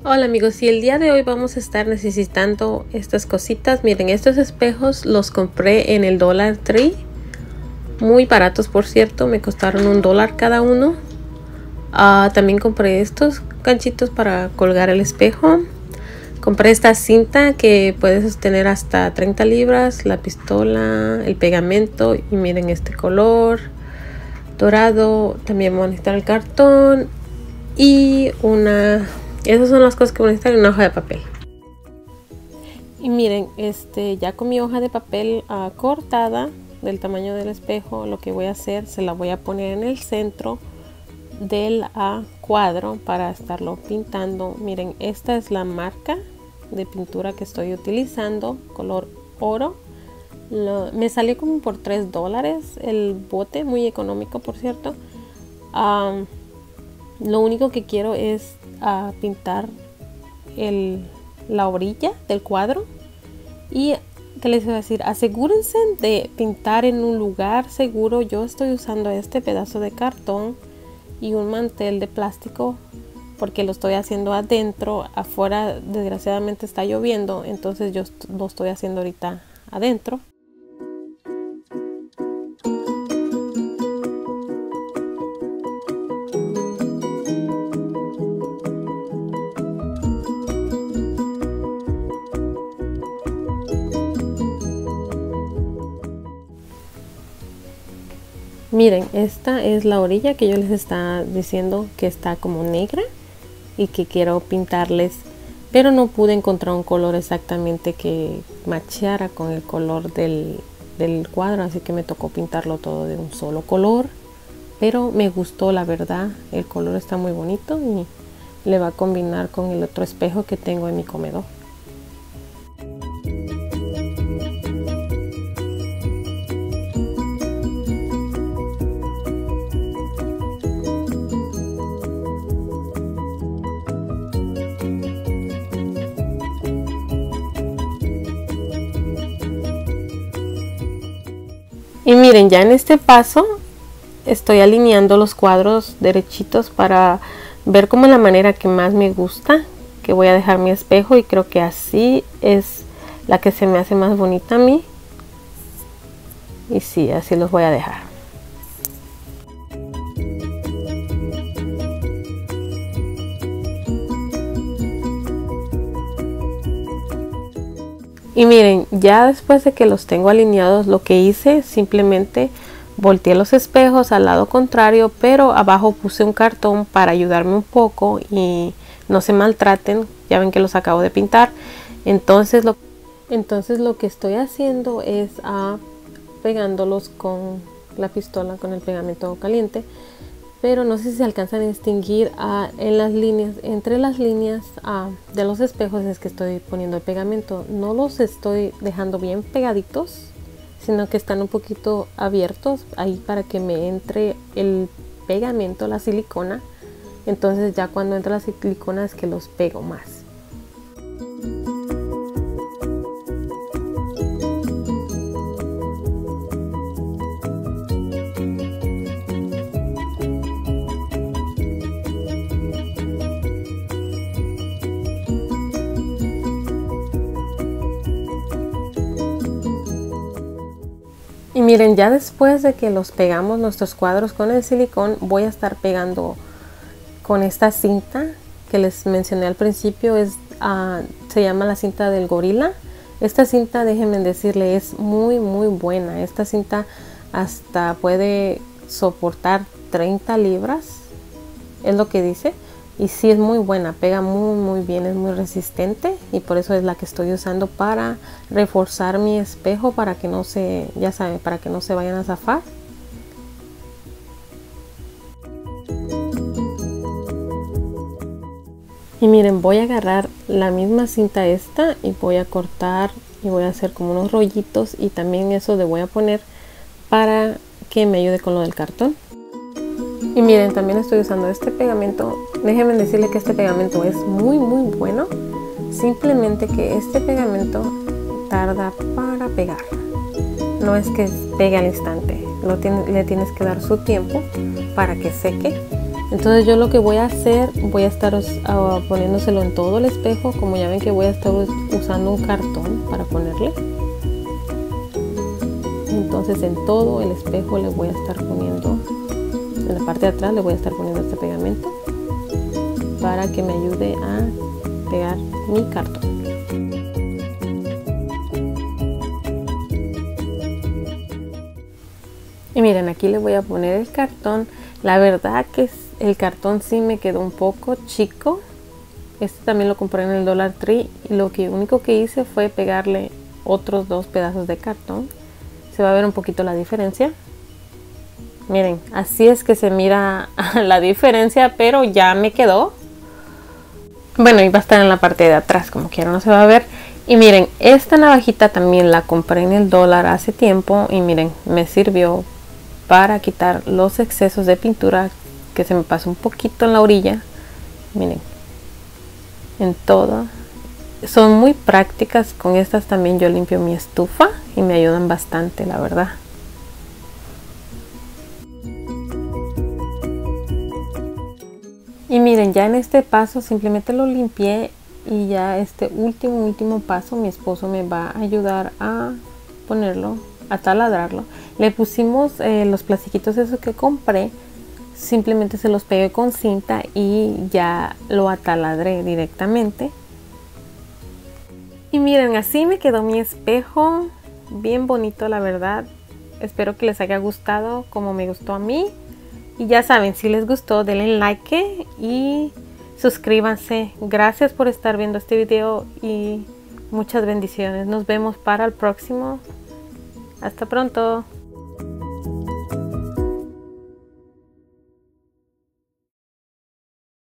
Hola amigos, y el día de hoy vamos a estar necesitando estas cositas. Miren, estos espejos los compré en el Dollar Tree, muy baratos por cierto, me costaron $1 cada uno. También compré estos ganchitos para colgar el espejo. Compré esta cinta que puede sostener hasta 30 libras, la pistola, el pegamento, y miren este color dorado. También voy a necesitar el cartón y esas son las cosas que voy a necesitar, en una hoja de papel. Y miren, ya con mi hoja de papel cortada del tamaño del espejo, lo que voy a hacer, se la voy a poner en el centro del cuadro para estarlo pintando. Miren, esta es la marca de pintura que estoy utilizando, color oro. Me salió como por $3 el bote, muy económico por cierto. Lo único que quiero es pintar la orilla del cuadro. Y ¿qué les voy a decir? Asegúrense de pintar en un lugar seguro. Yo estoy usando este pedazo de cartón y un mantel de plástico porque lo estoy haciendo adentro. Afuera desgraciadamente está lloviendo, entonces yo lo estoy haciendo ahorita adentro. Miren, esta es la orilla que yo les estaba diciendo que está como negra y que quiero pintarles, pero no pude encontrar un color exactamente que macheara con el color del cuadro, así que me tocó pintarlo todo de un solo color. Pero me gustó, la verdad, el color está muy bonito y le va a combinar con el otro espejo que tengo en mi comedor. Y miren, ya en este paso estoy alineando los cuadros derechitos para ver como la manera que más me gusta que voy a dejar mi espejo, y creo que así es la que se me hace más bonita a mí. Y sí, así los voy a dejar. Y miren, ya después de que los tengo alineados, lo que hice, simplemente volteé los espejos al lado contrario, pero abajo puse un cartón para ayudarme un poco y no se maltraten. Ya ven que los acabo de pintar. Entonces lo que estoy haciendo es pegándolos con la pistola, con el pegamento caliente. Pero no sé si se alcanzan a distinguir en las líneas, entre las líneas de los espejos es que estoy poniendo el pegamento. No los estoy dejando bien pegaditos, sino que están un poquito abiertos ahí para que me entre el pegamento, la silicona. Entonces ya cuando entra la silicona es que los pego más. Y miren, ya después de que los pegamos nuestros cuadros con el silicón, voy a estar pegando con esta cinta que les mencioné al principio. Se llama la cinta del gorila. Esta cinta, déjenme decirle, es muy buena. Esta cinta hasta puede soportar 30 libras, es lo que dice. Y sí, es muy buena, pega muy bien, es muy resistente, y por eso es la que estoy usando para reforzar mi espejo, para que no se, ya saben, para que no se vayan a zafar. Y miren, voy a agarrar la misma cinta esta y voy a cortar y voy a hacer como unos rollitos, y también eso le voy a poner para que me ayude con lo del cartón. Y miren, también estoy usando este pegamento. Déjenme decirle que este pegamento es muy bueno. Simplemente que este pegamento tarda para pegar. No es que pegue al instante. Le tienes que dar su tiempo para que seque. Entonces yo lo que voy a hacer, voy a estar poniéndoselo en todo el espejo. Como ya ven que voy a estar usando un cartón para ponerle. Entonces en todo el espejo le voy a estar poniendo, en la parte de atrás le voy a estar poniendo este pegamento para que me ayude a pegar mi cartón. Y miren, aquí le voy a poner el cartón. La verdad que el cartón sí me quedó un poco chico. Este también lo compré en el Dollar Tree y lo único que hice fue pegarle otros 2 pedazos de cartón. Se va a ver un poquito la diferencia. Miren, así es que se mira la diferencia, pero ya me quedó. Bueno, y va a estar en la parte de atrás, como quiera, no se va a ver. Y miren, esta navajita también la compré en el Dollar hace tiempo y miren, me sirvió para quitar los excesos de pintura que se me pasó un poquito en la orilla. Miren, en todo. Son muy prácticas. Con estas también yo limpio mi estufa y me ayudan bastante, la verdad. Y miren, ya en este paso simplemente lo limpié y ya este último paso mi esposo me va a ayudar a ponerlo, a taladrarlo. Le pusimos los plastiquitos esos que compré, simplemente se los pegué con cinta y ya lo ataladré directamente. Y miren, así me quedó mi espejo, bien bonito la verdad. Espero que les haya gustado como me gustó a mí. Y ya saben, si les gustó denle like y suscríbanse. Gracias por estar viendo este video y muchas bendiciones. Nos vemos para el próximo. Hasta pronto.